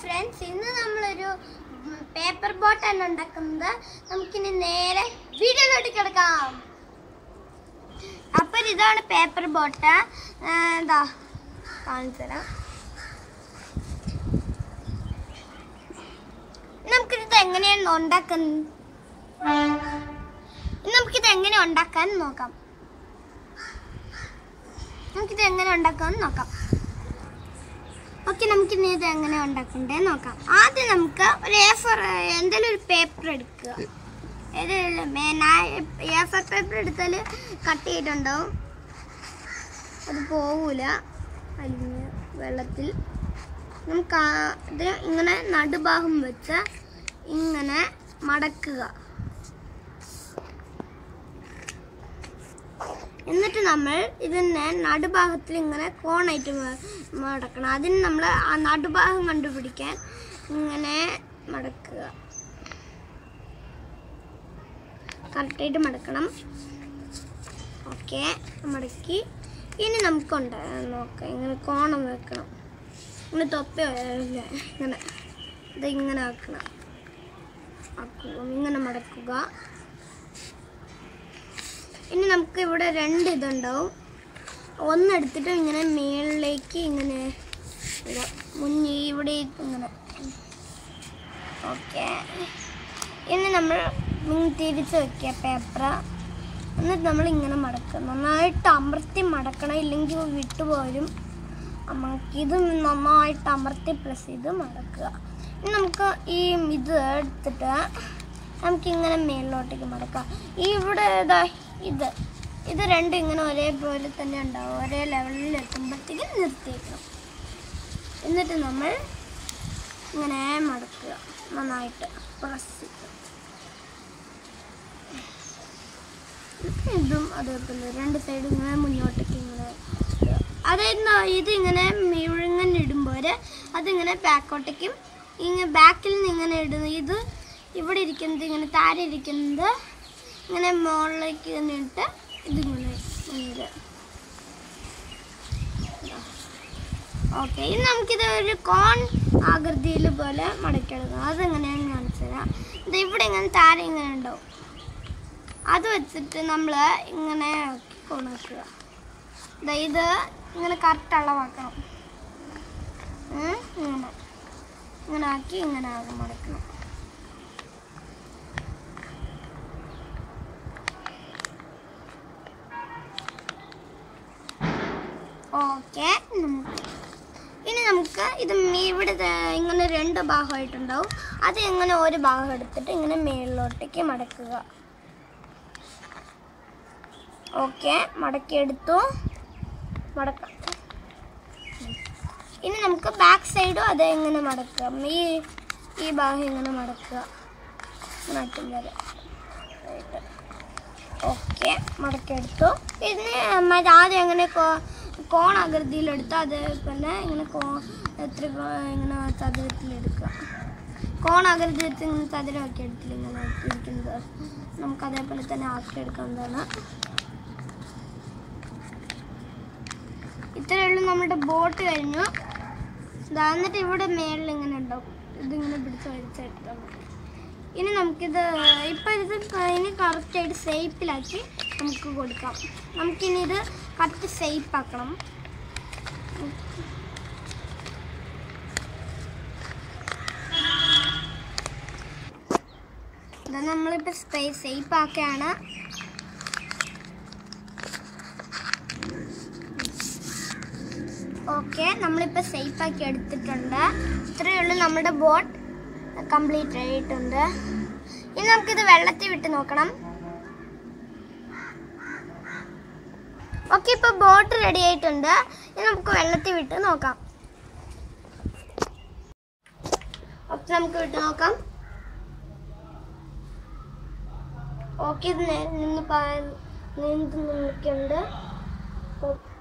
friends, ഇന്ന് നമ്മളൊരു paper boat ആണ് ഉണ്ടാക്കുന്നത്. നമുക്കിനി നേരെ വീഡിയോയിലോട്ട് കിടക്കാം. അപ്പോൾ ഇതാണ് പേപ്പർ ബോട്ട്. ദാ കാണിച്ചു തരാം. നമുക്കിത് എങ്ങനെയാണ് ഉണ്ടാക്കുന്നത് നോക്കാം. ഓക്കെ, നമുക്കിനി ഇത് എങ്ങനെ ഉണ്ടാക്കണ്ടേ നോക്കാം. ആദ്യം നമുക്ക് ഒരു A4 എന്തെങ്കിലും ഒരു പേപ്പർ എടുക്കുക. A4 പേപ്പർ എടുത്താൽ കട്ട് ചെയ്തിട്ടുണ്ടാവും, അത് പോവില്ല അലിഞ്ഞ് വെള്ളത്തിൽ. നമുക്ക് ഇത് ഇങ്ങനെ നടുഭാഗം വെച്ച് ഇങ്ങനെ മടക്കുക. എന്നിട്ട് നമ്മൾ ഇതിനെ നടുഭാഗത്തിൽ ഇങ്ങനെ കോണായിട്ട് മടക്കണം. അതിന് നമ്മൾ ആ നടുഭാഗം കണ്ടുപിടിക്കാൻ ഇങ്ങനെ മടക്കുക. കറക്റ്റായിട്ട് മടക്കണം. ഓക്കെ, മടക്കി ഇനി നമുക്കുണ്ട് നോക്കാം. ഇങ്ങനെ കോണം വെക്കണം. ഇങ്ങനെ തൊപ്പ ഇങ്ങനെ ഇത് ഇങ്ങനെ ആക്കുക. ഇങ്ങനെ മടക്കുക. ഇനി നമുക്ക് ഇവിടെ രണ്ട് ഇതുണ്ടാവും. ഒന്നെടുത്തിട്ട് ഇങ്ങനെ മേളിലേക്ക് ഇങ്ങനെ മുന്നേ ഇവിടെ ഇങ്ങനെ. ഓക്കെ, ഇനി നമ്മൾ തിരിച്ച് വയ്ക്കുക പേപ്പർ. എന്നിട്ട് നമ്മൾ ഇങ്ങനെ മടക്കുക. നന്നായിട്ട് അമർത്തി മടക്കണം, ഇല്ലെങ്കിൽ വിട്ടുപോലും. നമുക്കിത് നന്നായിട്ട് അമർത്തി പ്രസ് ചെയ്ത് മടക്കുക. ഇനി നമുക്ക് ഈ ഇത് എടുത്തിട്ട് നമുക്കിങ്ങനെ മേളിലോട്ടേക്ക് മടക്കാം. ഈ ഇവിടെ ഇത് രണ്ടും ഇങ്ങനെ ഒരേപോലെ തന്നെ ഉണ്ടാവും. ഒരേ ലെവലിൽ എത്തുമ്പോഴത്തേക്കും നിർത്തിയേക്കണം. എന്നിട്ട് നമ്മൾ ഇങ്ങനെ മടക്കുക, നന്നായിട്ട് പ്രസ് ചെയ്യുക. ഇതും അതേപോലെ രണ്ട് സൈഡ് ഇങ്ങനെ മുന്നോട്ടേക്ക് ഇങ്ങനെ. അതായത് ഇതിങ്ങനെ ഇങ്ങനെ ഇടുമ്പോൾ അതിങ്ങനെ ബാക്കോട്ടേക്കും ഇങ്ങനെ ബാക്കിൽ നിന്ന് ഇങ്ങനെ ഇടുന്നു. ഇത് ഇവിടെ ഇരിക്കുന്നത് ഇങ്ങനെ താഴെ ഇരിക്കുന്നത് ഇങ്ങനെ മുകളിലേക്ക് ഇട്ട് ഇതിങ്ങനെ. ഓക്കെ, ഇനി നമുക്കിത് ഒരു കോൺ ആകൃതിയിൽ പോലെ മടക്കിയെടുക്കാം. അതെങ്ങനെയാണെന്ന് കാണിച്ചു തരാം. ഇത് ഇവിടെ ഇങ്ങനെ താഴെ ഇങ്ങനെ ഉണ്ടാവും. അത് വെച്ചിട്ട് നമ്മൾ ഇങ്ങനെ കൊണക്കുക. ഇത് ഇങ്ങനെ കറക്റ്റ് അളവാക്കണം. ഇങ്ങനെ ആക്കി ഇങ്ങനെ ആകും മടക്കണം. ഓക്കെ, ഇനി നമുക്ക് ഇത് ഇവിടെ ഇങ്ങനെ രണ്ട് ഭാഗമായിട്ടുണ്ടാവും. അത് ഇങ്ങനെ ഒരു ഭാഗം എടുത്തിട്ട് ഇങ്ങനെ മേളിലോട്ടേക്ക് മടക്കുക. ഓക്കെ, മടക്കിയെടുത്തു. മടക്കാം. ഇനി നമുക്ക് ബാക്ക് സൈഡും അത് ഇങ്ങനെ മടക്കാം. ഈ ഭാഗം ഇങ്ങനെ മടക്കുക. മാറ്റും വരെ. ഓക്കെ, മടക്കിയെടുത്തു. ഇതിന് ആദ്യം എങ്ങനെ കോണാകൃതിയിലെടുത്ത് അതേപോലെ ഇങ്ങനെ ഇങ്ങനെ ചതുരത്തിലെടുക്കുക. കോണാകൃതി വെച്ച് ഇങ്ങനെ ചതുരമാക്കി എടുത്തില്ല ഇങ്ങനെ ഇരിക്കുന്നത്. നമുക്ക് അതേപോലെ തന്നെ ആക്കിയെടുക്കാവുന്നതാണ്. ഇത്രയേ ഉള്ളൂ നമ്മുടെ ബോട്ട് കഴിഞ്ഞു. എന്നിട്ട് ഇവിടെ മേളിൽ ഇങ്ങനെ ഉണ്ടാവും. ഇതിങ്ങനെ പിടിച്ച് വലിച്ചെടുത്താൽ മതി. ഇനി നമുക്കിത് ഇനി കറക്റ്റായിട്ട് ഷേപ്പിലാക്കി നമുക്ക് കൊടുക്കാം. നമുക്കിനി ഇത് കറക്റ്റ് ഷേപ്പാക്കണം. ഇത് നമ്മളിപ്പോൾ ഷേപ്പാക്കുകയാണ്. ഓക്കെ, നമ്മളിപ്പോൾ ഷേപ്പാക്കി എടുത്തിട്ടുണ്ട്. ഇത്രയേ ഉള്ളൂ, നമ്മുടെ ബോട്ട് കംപ്ലീറ്റ് ആയിട്ടുണ്ട്. ഇനി നമുക്കിത് വെള്ളത്തിൽ വിട്ട് നോക്കണം. ഓക്കെ, ഇപ്പോൾ ബോട്ട് റെഡി ആയിട്ടുണ്ട്. ഇനി നമുക്ക് വെള്ളത്തിൽ വിട്ട് നോക്കാം. ഓക്കെ, നമുക്ക് വിട്ട് നോക്കാം. ഓക്കെ, ഇത് നിന്ന് നിൽക്കുന്നുണ്ട്.